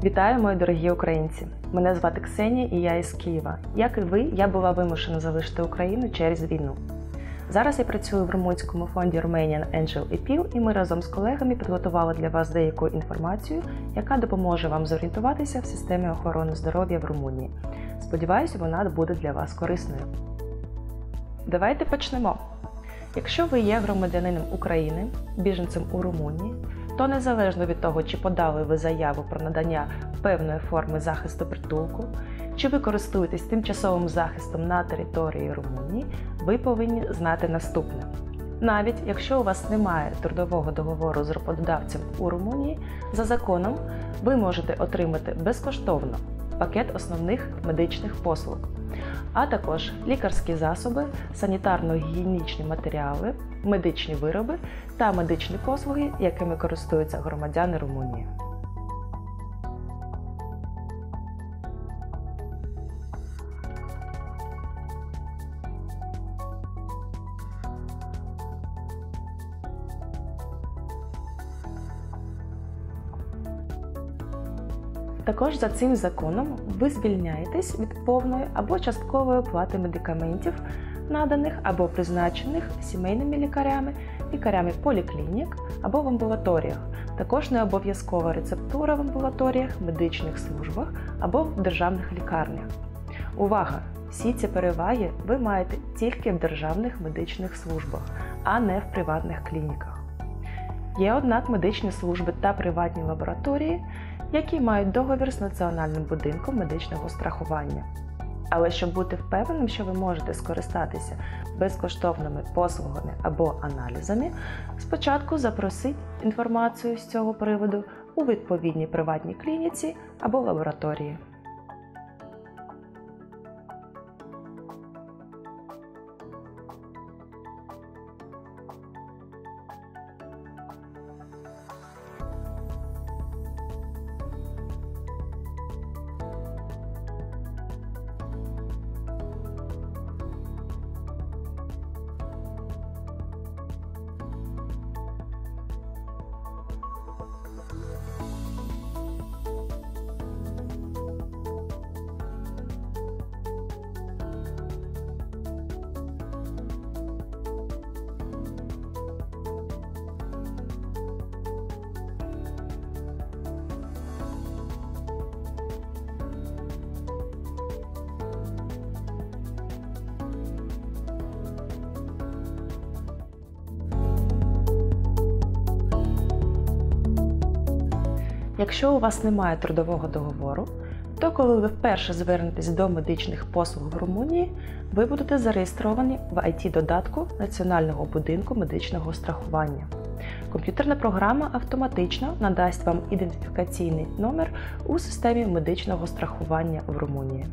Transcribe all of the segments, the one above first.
Вітаю, мої дорогі українці! Мене звати Ксенія і я із Києва. Як і ви, я була вимушена залишити Україну через війну. Зараз я працюю в румунському фонді Romanian Angel Appeal, і ми разом з колегами підготували для вас деяку інформацію, яка допоможе вам зорієнтуватися в системі охорони здоров'я в Румунії. Сподіваюся, вона буде для вас корисною. Давайте почнемо! Якщо ви є громадянином України, біженцем у Румунії, то незалежно від того, чи подали ви заяву про надання певної форми захисту притулку, чи ви користуєтесь тимчасовим захистом на території Румунії, ви повинні знати наступне. Навіть якщо у вас немає трудового договору з роботодавцем у Румунії, за законом ви можете отримати безкоштовно пакет основних медичних послуг, а також лікарські засоби, санітарно-гігієнічні матеріали, медичні вироби та медичні послуги, якими користуються громадяни Румунії. Також за цим законом ви звільняєтесь від повної або часткової оплати медикаментів, наданих або призначених сімейними лікарями, лікарями поліклінік або в амбулаторіях. Також не обов'язкова рецептура в амбулаторіях, медичних службах або в державних лікарнях. Увага! Всі ці переваги ви маєте тільки в державних медичних службах, а не в приватних клініках. Є, однак, медичні служби та приватні лабораторії, які мають договір з Національним будинком медичного страхування. Але щоб бути впевненим, що ви можете скористатися безкоштовними послугами або аналізами, спочатку запросіть інформацію з цього приводу у відповідній приватній клініці або лабораторії. Якщо у вас немає трудового договору, то коли ви вперше звернетесь до медичних послуг в Румунії, ви будете зареєстровані в IT-додатку Національного будинку медичного страхування. Комп'ютерна програма автоматично надасть вам ідентифікаційний номер у системі медичного страхування в Румунії.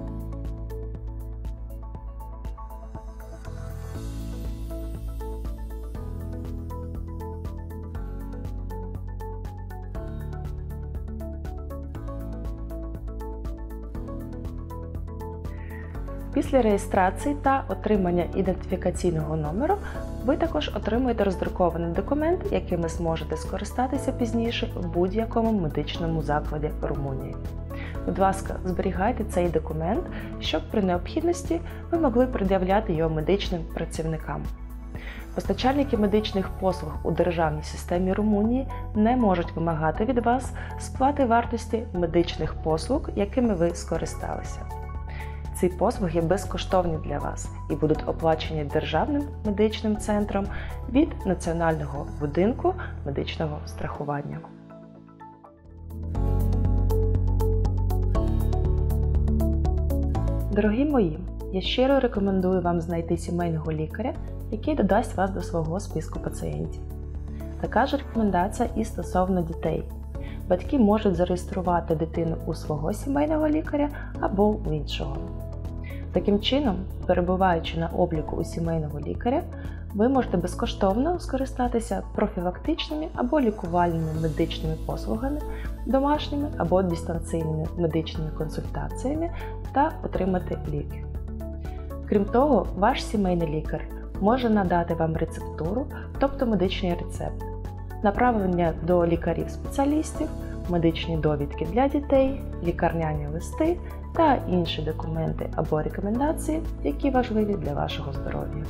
Після реєстрації та отримання ідентифікаційного номеру ви також отримаєте роздрукований документ, яким ви зможете скористатися пізніше в будь-якому медичному закладі Румунії. Будь ласка, зберігайте цей документ, щоб при необхідності ви могли пред'являти його медичним працівникам. Постачальники медичних послуг у державній системі Румунії не можуть вимагати від вас сплати вартості медичних послуг, якими ви скористалися. Ці послуги безкоштовні для вас і будуть оплачені Державним медичним центром від Національного будинку медичного страхування. Дорогі мої, я щиро рекомендую вам знайти сімейного лікаря, який додасть вас до свого списку пацієнтів. Така ж рекомендація і стосовно дітей. Батьки можуть зареєструвати дитину у свого сімейного лікаря або у іншого. Таким чином, перебуваючи на обліку у сімейного лікаря, ви можете безкоштовно скористатися профілактичними або лікувальними медичними послугами, домашніми або дистанційними медичними консультаціями та отримати ліки. Крім того, ваш сімейний лікар може надати вам рецептуру, тобто медичний рецепт, направлення до лікарів-спеціалістів, медичні довідки для дітей, лікарняні листи та інші документи або рекомендації, які важливі для вашого здоров'я.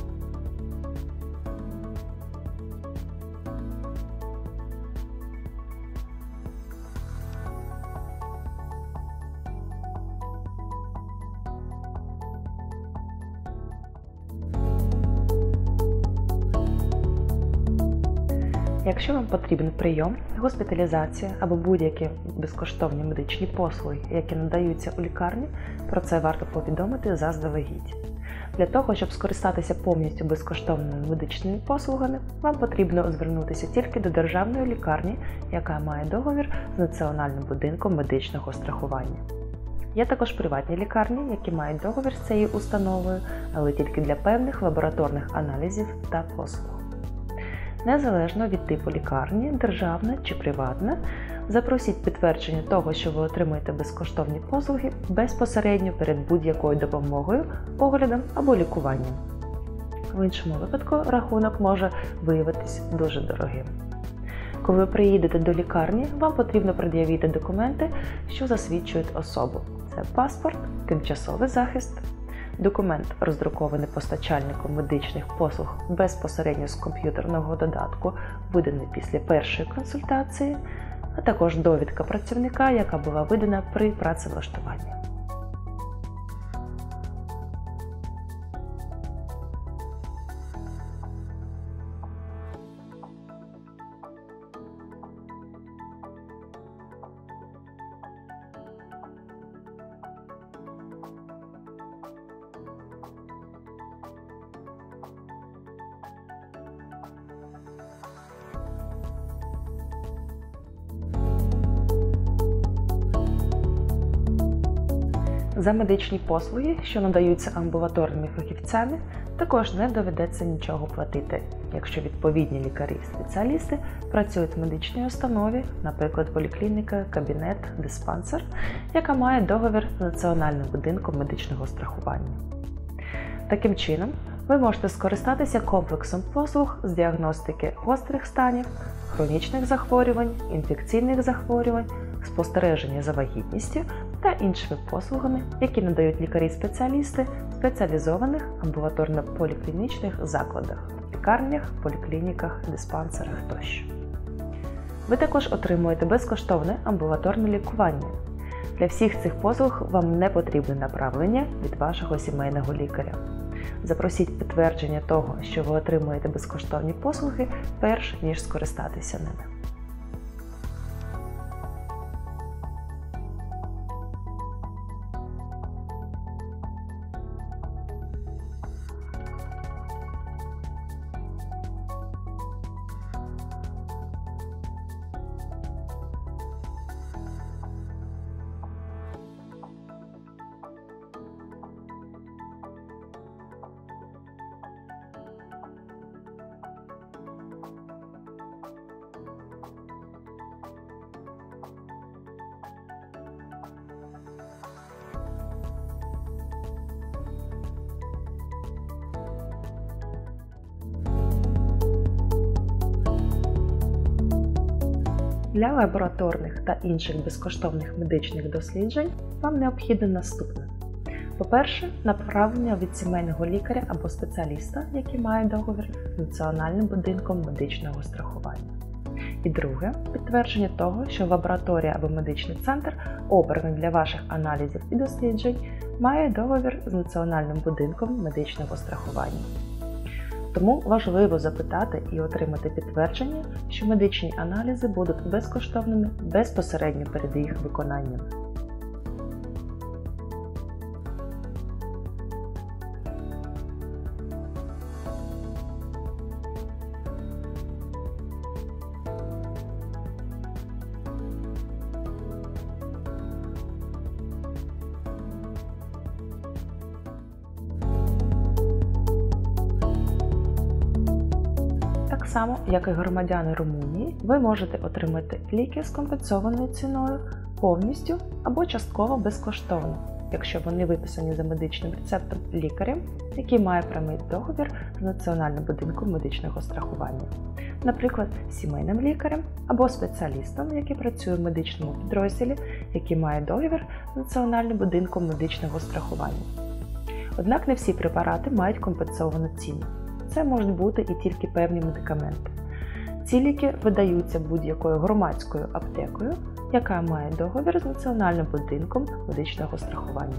Якщо вам потрібен прийом, госпіталізація або будь-які безкоштовні медичні послуги, які надаються у лікарні, про це варто повідомити заздалегідь. Для того, щоб скористатися повністю безкоштовними медичними послугами, вам потрібно звернутися тільки до державної лікарні, яка має договір з Національним будинком медичного страхування. Є також приватні лікарні, які мають договір з цією установою, але тільки для певних лабораторних аналізів та послуг. Незалежно від типу лікарні, державна чи приватна, запросіть підтвердження того, що ви отримуєте безкоштовні послуги безпосередньо перед будь-якою допомогою, оглядом або лікуванням. В іншому випадку рахунок може виявитись дуже дорогим. Коли ви приїдете до лікарні, вам потрібно пред'явити документи, що засвідчують особу. Це паспорт, тимчасовий захист, документ, роздрукований постачальником медичних послуг безпосередньо з комп'ютерного додатку, виданий після першої консультації, а також довідка працівника, яка була видана при працевлаштуванні. За медичні послуги, що надаються амбулаторними фахівцями, також не доведеться нічого платити, якщо відповідні лікарі-спеціалісти працюють в медичній установі, наприклад, поліклініка, кабінет, диспансер, яка має договір з Національним будинком медичного страхування. Таким чином, ви можете скористатися комплексом послуг з діагностики гострих станів, хронічних захворювань, інфекційних захворювань, спостереження за вагітністю та іншими послугами, які надають лікарі-спеціалісти в спеціалізованих амбулаторно-поліклінічних закладах, лікарнях, поліклініках, диспансерах тощо. Ви також отримуєте безкоштовне амбулаторне лікування. Для всіх цих послуг вам не потрібне направлення від вашого сімейного лікаря. Запросіть підтвердження того, що ви отримуєте безкоштовні послуги, перш ніж скористатися ними. Для лабораторних та інших безкоштовних медичних досліджень вам необхідно наступне. По-перше, направлення від сімейного лікаря або спеціаліста, який має договір з Національним будинком медичного страхування. І друге, підтвердження того, що лабораторія або медичний центр, обраний для ваших аналізів і досліджень, має договір з Національним будинком медичного страхування. Тому важливо запитати і отримати підтвердження, що медичні аналізи будуть безкоштовними безпосередньо перед їх виконанням. Так само, як і громадяни Румунії, ви можете отримати ліки з компенсованою ціною повністю або частково безкоштовно. якщо вони виписані за медичним рецептом лікарем, який має прямий договір з Національним будинком медичного страхування, наприклад, сімейним лікарем або спеціалістом, який працює в медичному підрозділі, який має договір з Національним будинком медичного страхування. Однак не всі препарати мають компенсовану ціну. Це можуть бути і тільки певні медикаменти. Ці ліки видаються будь-якою громадською аптекою, яка має договір з Національним будинком медичного страхування.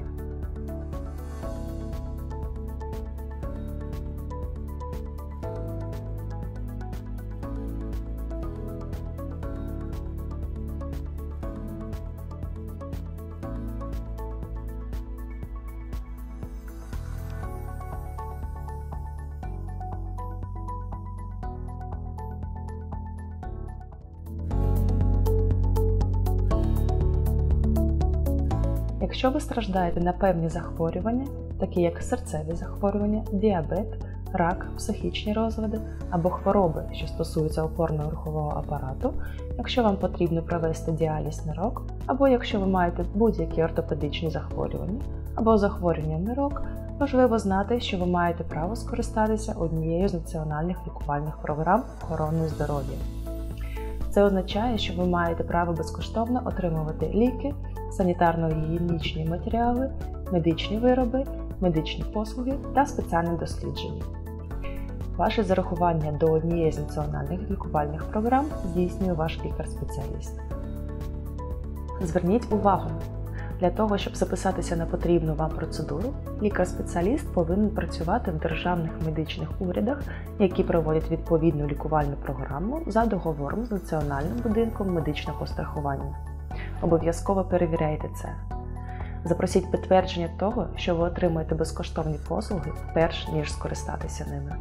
Якщо ви страждаєте на певні захворювання, такі як серцеві захворювання, діабет, рак, психічні розлади або хвороби, що стосуються опорно-рухового апарату, якщо вам потрібно провести діаліз нирок, або якщо ви маєте будь-які ортопедичні захворювання або захворювання нирок, важливо знати, що ви маєте право скористатися однією з національних лікувальних програм охорони здоров'я. Це означає, що ви маєте право безкоштовно отримувати ліки, санітарно-гігієнічні матеріали, медичні вироби, медичні послуги та спеціальні дослідження. Ваше зарахування до однієї з національних лікувальних програм здійснює ваш лікар-спеціаліст. Зверніть увагу! Для того, щоб записатися на потрібну вам процедуру, лікар-спеціаліст повинен працювати в державних медичних урядах, які проводять відповідну лікувальну програму за договором з Національним будинком медичного страхування. Обов'язково перевіряйте це. Запросіть підтвердження того, що ви отримаєте безкоштовні послуги, перш ніж скористатися ними.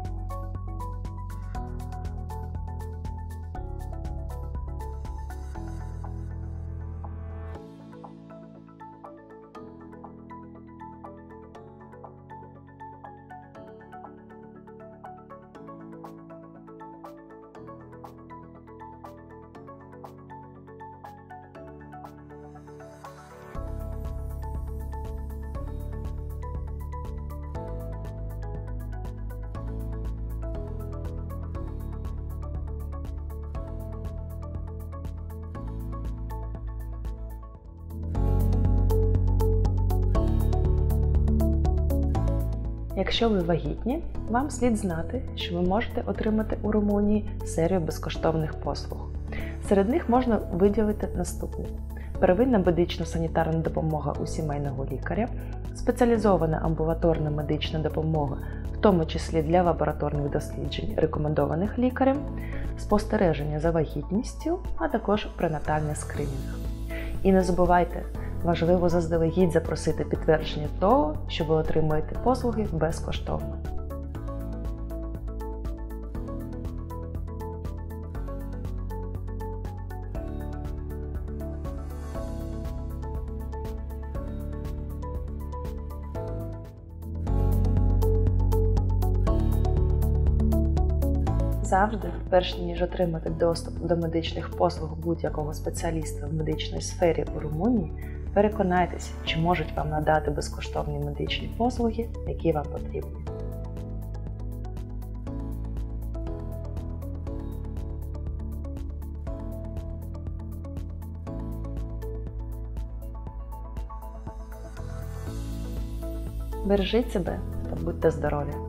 Якщо ви вагітні, вам слід знати, що ви можете отримати у Румунії серію безкоштовних послуг. Серед них можна виділити наступні: первинна медично-санітарна допомога у сімейного лікаря, спеціалізована амбулаторна медична допомога, в тому числі для лабораторних досліджень, рекомендованих лікарем, спостереження за вагітністю, а також пренатальний скринінг. І не забувайте, важливо заздалегідь запросити підтвердження того, що ви отримуєте послуги безкоштовно. Завжди, перш ніж отримати доступ до медичних послуг будь-якого спеціаліста в медичній сфері у Румунії, переконайтеся, чи можуть вам надати безкоштовні медичні послуги, які вам потрібні. Бережіть себе та будьте здорові!